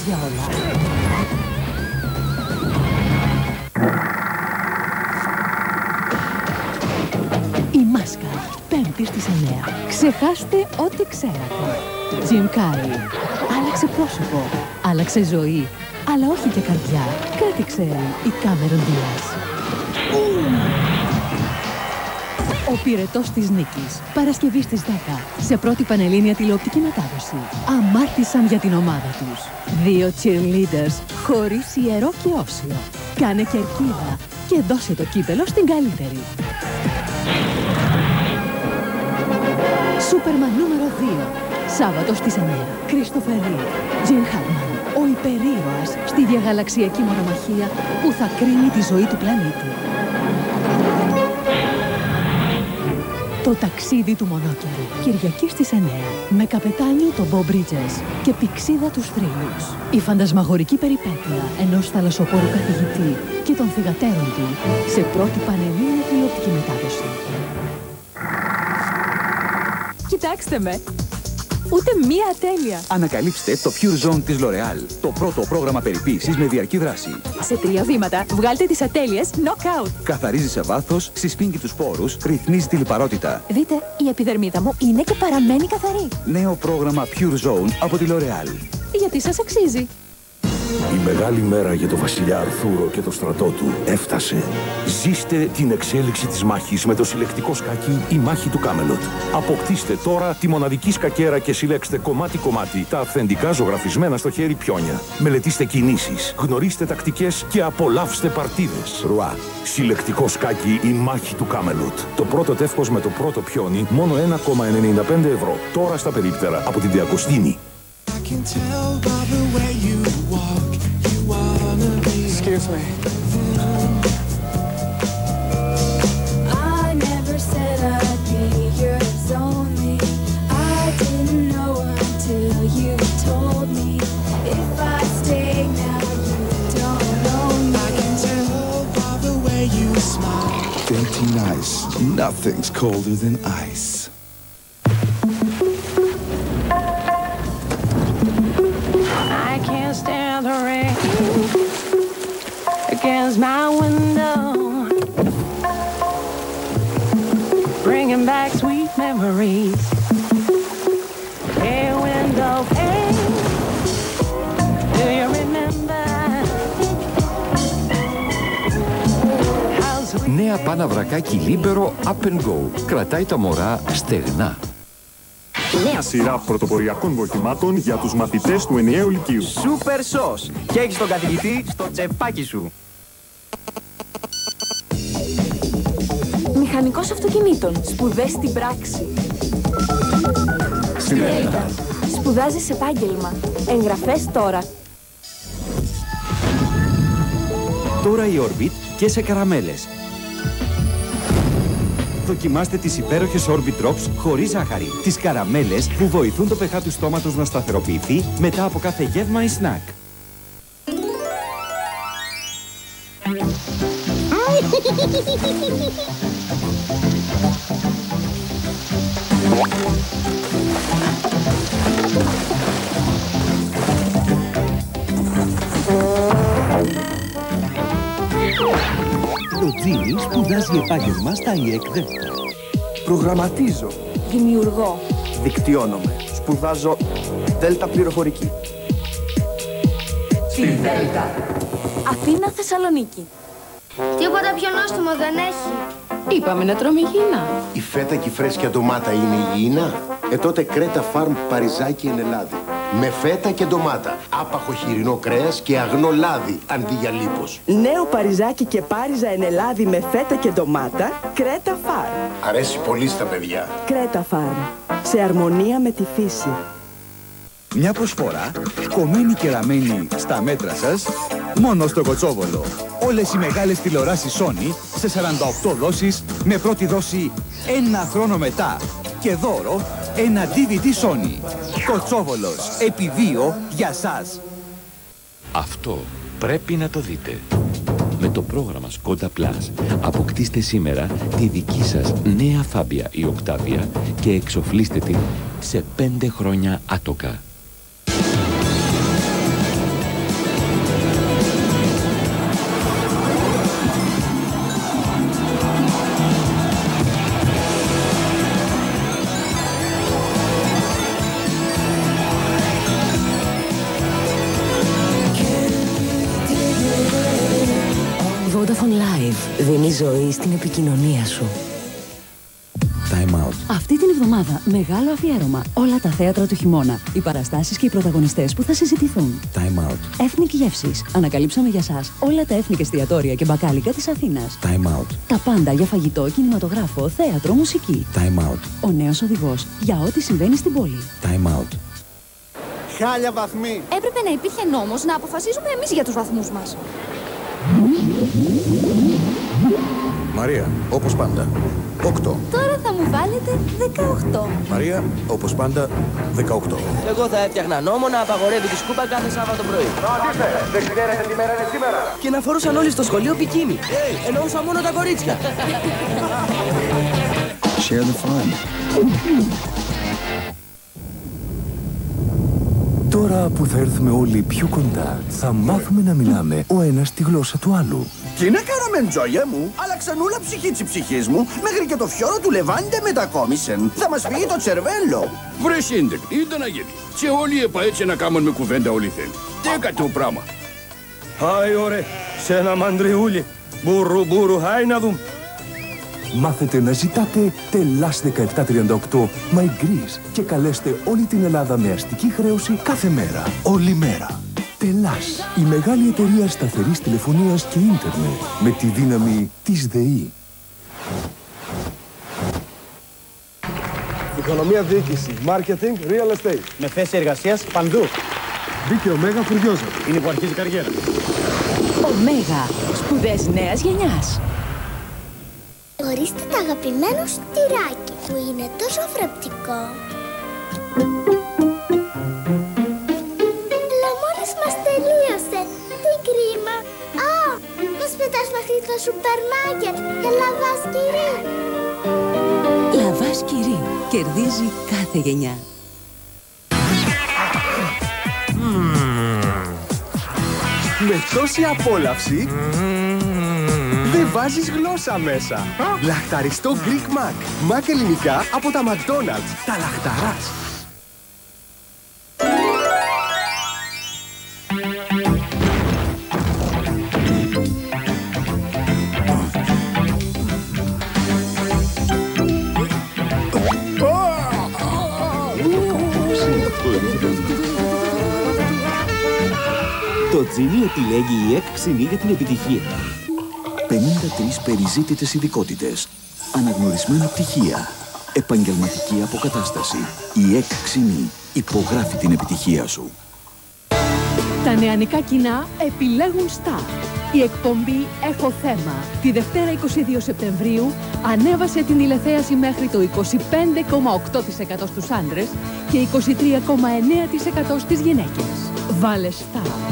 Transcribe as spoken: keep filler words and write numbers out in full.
για όλα. Η Μάσκα, πέμπτη στις εννέα. Ξεχάστε ό,τι ξέρατε. Jim Carrey. Άλλαξε πρόσωπο, άλλαξε ζωή, αλλά όχι και καρδιά. Κάτι ξέρει η Cameron Diaz. Ο πυρετός της νίκης. Παρασκευή στις δέκα. Σε πρώτη πανελλήνια τηλεοπτική μετάδοση. Αμάρτησαν για την ομάδα τους. Δύο cheerleaders χωρίς ιερό και όσιο. Κάνε κερκίδα και δώσε το κύπελο στην καλύτερη. Σούπερμαν νούμερο δύο. Σάββατο στις εννέα. Christopher Reeve. Gene Hackman. Ο υπερήρωας στη διαγαλαξιακή μονομαχία που θα κρίνει τη ζωή του πλανήτη. Το ταξίδι του μονόκερου. Κυριακή στις εννέα. Με καπετάνιο τον Bob Bridges και πηξίδα τους θρύλους. Η φαντασμαγορική περιπέτεια ενός θαλασσοπόρου καθηγητή και των θυγατέρων του σε πρώτη πανελλήνια τηλεοπτική μετάδοση. Κοιτάξτε με! Ούτε μία ατέλεια. Ανακαλύψτε το Pure Zone της L'Oréal. Το πρώτο πρόγραμμα περιποίησης με διαρκή δράση. Σε τρία βήματα βγάλτε τις ατέλειες knockout. Καθαρίζει σε βάθος, συσφίγγει τους πόρους, ρυθμίζει τη λιπαρότητα. Δείτε, η επιδερμίδα μου είναι και παραμένει καθαρή. Νέο πρόγραμμα Pure Zone από τη L'Oréal. Γιατί σας αξίζει. Η μεγάλη μέρα για τον βασιλιά Αρθούρο και το στρατό του έφτασε. Ζήστε την εξέλιξη της μάχης με το συλλεκτικό σκάκι «Η μάχη του Κάμελοτ». Αποκτήστε τώρα τη μοναδική σκακέρα και συλλέξτε κομμάτι-κομμάτι τα αυθεντικά ζωγραφισμένα στο χέρι πιόνια. Μελετήστε κινήσεις, γνωρίστε τακτικές και απολαύστε παρτίδες. Ρουά. Συλλεκτικό σκάκι «Η μάχη του Κάμελοτ». Το πρώτο τεύχος με το πρώτο πιόνι, μόνο ένα κόμμα ενενήντα πέντε ευρώ. Τώρα στα περίπτερα από την Διακοστίνη. Excuse me. I never said I'd be yours only. I didn't know until you told me. If I stay now, you don't know me. I can tell by the way you smile. Dainty nice. Nothing's colder than ice. I can't stand the rain against my window, bringing back sweet memories. Hey, window pane, do you remember how sweet... Νέα πάνα βρακάκι Libero Up and Go. Κρατάει τα μωρά στεγνά. Νέα σειρά πρωτοποριακών βοηθημάτων για τους μαθητές του ενιαίου λυκείου. Σούπερ σος! Και έχεις τον καθηγητή στο τσεπάκι σου. Μηχανικός αυτοκινήτων. Σπουδές στην πράξη. Στην Δέλτα. Σπουδάζεις επάγγελμα. Εγγραφές τώρα. Τώρα η Orbit και σε καραμέλες. Δοκιμάστε τις υπέροχες Orbit Drops χωρίς ζάχαρη. Τις καραμέλες που βοηθούν το pH του στόματος να σταθεροποιηθεί μετά από κάθε γεύμα ή σνακ. Το Τζίνι σπουδάζει επάγγελμα στα ΙΕΚ Δέλτα. Προγραμματίζω. Δημιουργώ. Δικτυώνομαι. Σπουδάζω Δέλτα πληροφορική. Στη Δέλτα. Αθήνα, Θεσσαλονίκη. Τίποτα πιο νόστιμο δεν έχει. Είπαμε να τρώμε υγιεινά. Η φέτα και η φρέσκια ντομάτα είναι υγιεινά. Ε τότε Κρέτα Farm Παριζάκι εν Ελλάδη. Με φέτα και ντομάτα. Άπαχο χοιρινό κρέας και αγνό λάδι αντί για λίπος. Νέο Παριζάκι και Πάριζα εν Ελλάδη με φέτα και ντομάτα. Κρέτα Farm. Αρέσει πολύ στα παιδιά. Κρέτα Farm. Σε αρμονία με τη φύση. Μια προσφορά, κομμένη και ραμμένη στα μέτρα σας, μόνο στο Κοτσόβολο. Όλες οι μεγάλες τηλεοράσεις Sony σε σαράντα οκτώ δόσεις, με πρώτη δόση ένα χρόνο μετά και δώρο ένα ντι βι ντι Sony. Κοτσόβολος, επί δύο για σας. Αυτό πρέπει να το δείτε. Με το πρόγραμμα Skoda Plus αποκτήστε σήμερα τη δική σας νέα Φάμπια η Οκτάβια και εξοφλήστε την σε πέντε χρόνια άτοκα. Vodafone Live δίνει ζωή στην επικοινωνία σου. Time out. Αυτή την εβδομάδα μεγάλο αφιέρωμα. Όλα τα θέατρα του χειμώνα. Οι παραστάσεις και οι πρωταγωνιστές που θα συζητηθούν. Time out. Ethnic γεύσεις. Ανακαλύψαμε για σας όλα τα ethnic εστιατόρια και μπακάλικα της Αθήνας. Time out. Τα πάντα για φαγητό, κινηματογράφο, θέατρο, μουσική. Time out. Ο νέος οδηγός για ό,τι συμβαίνει στην πόλη. Time out. Χάλια βαθμοί. Έπρεπε να υπήρχε νόμος να αποφασίζουμε εμείς για τους βαθμούς μας. Μαρία, όπως πάντα, οκτώ. Τώρα θα μου βάλετε δεκαοκτώ. Μαρία, όπως πάντα, δεκαοκτώ. Εγώ θα έφτιαχνα νόμο να απαγορεύει τη σκούπα κάθε Σάββατο πρωί. Ρωτήστε, δεν ξέρετε τι μέρα είναι σήμερα. Και να φορούσαν όλοι στο σχολείο πικίνι. Ε, εννοούσα μόνο τα κορίτσια. Share the fun. Τώρα που θα έρθουμε όλοι πιο κοντά, θα μάθουμε να μιλάμε ο ένας τη γλώσσα του άλλου. Τι να κάναμε, τζόγια μου, άλλαξαν όλα ψυχή της ψυχής μου, μέχρι και το φιόρο του Λεβάντε μετακόμισεν. Θα μας φύγει το τσερβέλο. Βρε σύντεκ, είδα να γίνει. Και όλοι είπα έτσι να κάνουμε κουβέντα όλοι θέλουν. Τι έκατο πράγμα. Χάι ωρε, σε ένα μαντριούλι. Μπουρου μπουρου, χάι να δούμε. Μάθετε να ζητάτε Τελάς δεκαεπτά τριάντα οκτώ My Greece και καλέστε όλη την Ελλάδα με αστική χρέωση κάθε μέρα, όλη μέρα. Τελάς, η μεγάλη εταιρεία σταθερής τηλεφωνίας και ίντερνετ με τη δύναμη της ΔΕΗ. Οικονομία, διοίκηση, marketing, real estate. Με θέση εργασίας παντού. Μπήκε ο Μέγα Φουριόζα. Είναι που αρχίζει η καριέρα. Ωμέγα, σπουδές νέας γενιάς. Ορίστε το αγαπημένο στυράκι που είναι τόσο φρεπτικό. Αλλά μόλις μας τελείωσε. Τι κρίμα. Α, μας πετάς μέχρι το σούπερ μάρκετ για λαβάς κυρί. Λαβάς κυρί. Κερδίζει κάθε γενιά. Με τόση απόλαυση δεν βάζεις γλώσσα μέσα. Λαχταριστό Greek Mac. Mac ελληνικά από τα McDonald's. Τα λαχταράς. Το Τζίνι επιλέγει η ΕΚ Ξινή για την επιτυχία. πενήντα τρεις περιζήτητες ειδικότητες, αναγνωρισμένα πτυχία, επαγγελματική αποκατάσταση. Η ΕΚ Ξινή υπογράφει την επιτυχία σου. Τα νεανικά κοινά επιλέγουν Star. Η εκπομπή «Έχω θέμα» τη Δευτέρα είκοσι δύο Σεπτεμβρίου ανέβασε την τηλεθέαση μέχρι το είκοσι πέντε κόμμα οκτώ τοις εκατό στους άντρες και είκοσι τρία κόμμα εννέα τοις εκατό στις γυναίκες. Βάλε Star.